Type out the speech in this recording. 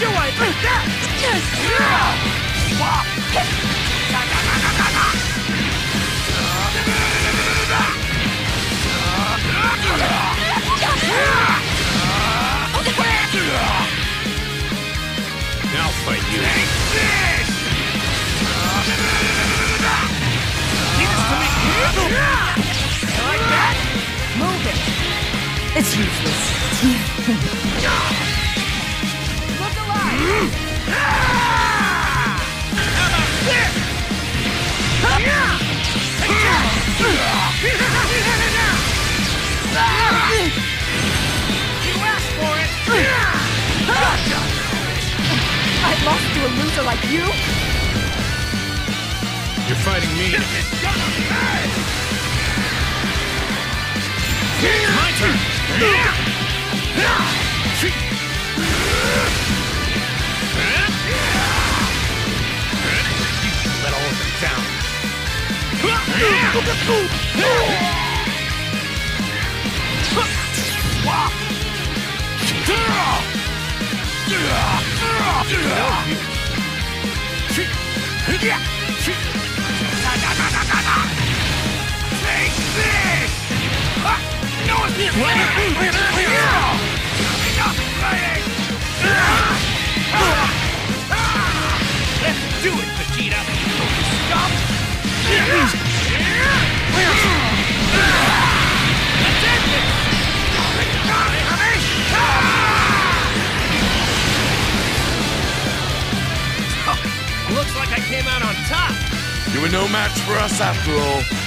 You ain't like that! I'll fight you. Take this! Give this to me! You like that? Move it. It's useless. Look alive! How about this? You asked for it! I lost to a loser like you? You're fighting me. My turn. Let all of them down. Take this! No one's playing! Enough playing! Let's do it, Vegeta! Stop! Let's end this! Looks like I came out on top! You were no match for us after all.